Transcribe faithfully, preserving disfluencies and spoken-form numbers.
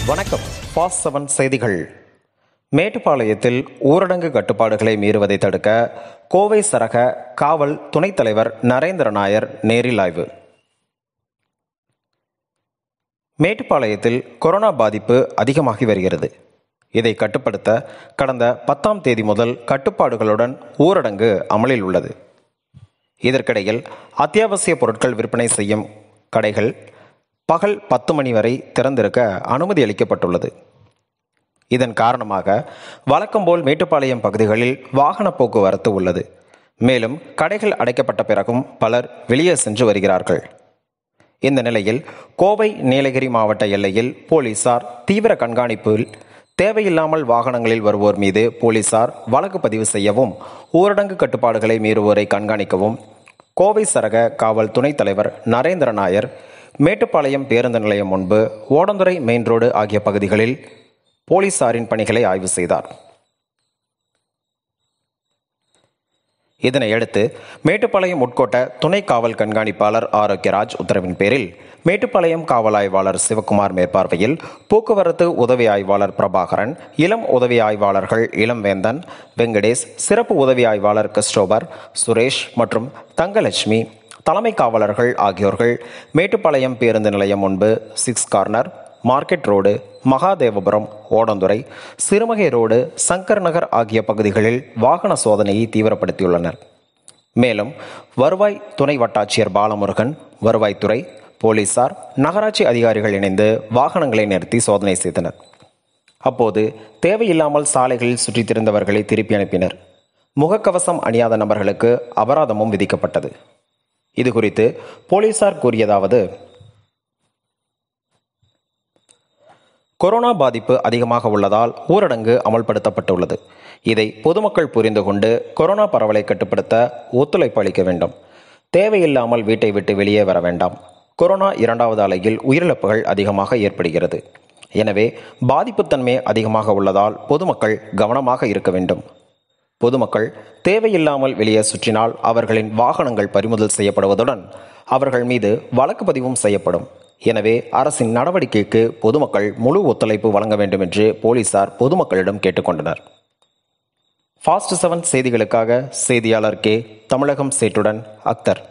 வணக்கம். Fast seven செய்திகள். மேட்டுப்பாளையத்தில் ஊரடங்கு கட்டுப்பாடுகளை மீறுவதை தடுக்க கோவை சரகக காவல் துணைத் தலைவர் நரேந்திர நாயர் நேரில் ஆய்வு. மேட்டுப்பாளையத்தில் கொரோனா பாதிப்பு அதிகமாகி வருகிறது. இதை கட்டுப்படுத்த கடந்த பத்தாம் தேதி முதல் கட்டுப்பாடுகளுடன் ஊரடங்கு அமலில் உள்ளது. இதற்கிடையில் அத்தியாவசிய பொருட்கள் விற்பனை செய்யும் கடைகள் பகல் பத்து மணி வரை திறந்திருக்க அனுமதி அளிக்கப்பட்டுள்ளது. இதன் காரணமாக வழக்கம்போல் மேட்டுப்பாளையம் பகுதிகளில் வாகன போக்குவரத்து உள்ளது. மேலும் கடைகள் அடைக்கப்பட்ட பிறகும் பலர் வெளியே சென்று வருகிறார்கள். இந்த நிலையில் கோவை நீலகிரி மாவட்ட எல்லையில் போலீசார் தீவிர கண்காணிப்பில் தேவையில்லாமல் வாகனங்களில் வருவோர் மீது போலீசார் வழக்கு பதிவு செய்யவும், ஊரடங்கு கட்டுப்பாடுகளை மீறுவோரை கண்காணிக்கவும் கோவை சரகக காவல் துணைத் தலைவர் நரேந்திர நாயர் மேட்டுப்பாளையம் பேருந்து நிலையம் முன்பு, ஓடந்துறை மெயின் ரோடு ஆகிய பகுதிகளில் போலீசாரின் பணிகளை ஆய்வு செய்தார். இதனையடுத்து மேட்டுப்பாளையம் உட்கோட்ட துணை காவல் கண்காணிப்பாளர் ஆரோக்கியராஜ் உத்தரவின் பேரில் மேட்டுப்பாளையம் காவல் ஆய்வாளர் சிவக்குமார் மேற்பார்வையில் போக்குவரத்து உதவி ஆய்வாளர் பிரபாகரன், இளம் உதவி ஆய்வாளர்கள் இளம்வேந்தன், வெங்கடேஷ், சிறப்பு உதவி ஆய்வாளர் கிறிஸ்டோபர், சுரேஷ் மற்றும் தங்கலட்சுமி, தலைமை காவலர்கள் ஆகியோர்கள் மேட்டுப்பாளையம் பேருந்து நிலையம் முன்பு, six corner, market road, Mahadevapuram, Odanthurai, Sirumugai road, Shankar Nagar ஆகிய பகுதிகளில் வாகன சோதனையை தீவிரப்படுத்தியுள்ளனர். மேலும் வருவாய் துணை வட்டாட்சியர் பாலமுருகன், வருவாய்த்துறை, போலீசார், நகராட்சி அதிகாரிகள் இணைந்து வாகனங்களை நிறுத்தி சோதனை செய்தனர். அப்போது தேவையில்லாமல் சாலைகளில் சுற்றித் திரிந்தவர்களை திருப்பி அனுப்பினர். முகக்கவசம் அணியாத நபர்களுக்கு அபராதமும் விதிக்கப்பட்டது. இதுகுறித்து போலீசார் கூறியதாவது: கொரோனா பாதிப்பு அதிகமாக உள்ளதால் ஊரடங்கு அமல்படுத்தப்பட்டுள்ளது. இதை பொதுமக்கள் புரிந்து கொண்டு கொரோனா பரவலை கட்டுப்படுத்த ஒத்துழைப்பு அளிக்க வேண்டும். தேவையில்லாமல் வீட்டை விட்டு வெளியே வர வேண்டாம். கொரோனா இரண்டாவது அலையில் உயிரிழப்புகள் அதிகமாக ஏற்படுகிறது. எனவே பாதிப்புத்தன்மை அதிகமாக உள்ளதால் பொதுமக்கள் கவனமாக இருக்க வேண்டும். பொதுமக்கள் தேவையில்லாமல் வெளியே சுற்றினால் அவர்களின் வாகனங்கள் பறிமுதல் செய்யப்படுவதுடன் அவர்கள் மீது வழக்கு பதிவும் செய்யப்படும். எனவே அரசின் நடவடிக்கைக்கு பொதுமக்கள் முழு ஒத்துழைப்பு வழங்க வேண்டும் என்று போலீசார் பொதுமக்களிடம் கேட்டுக்கொண்டனர். ஃபாஸ்ட் செவன் செய்திகளுக்காக செய்தியாளர் கே தமிழகம் சேட்டுடன் அக்தர்.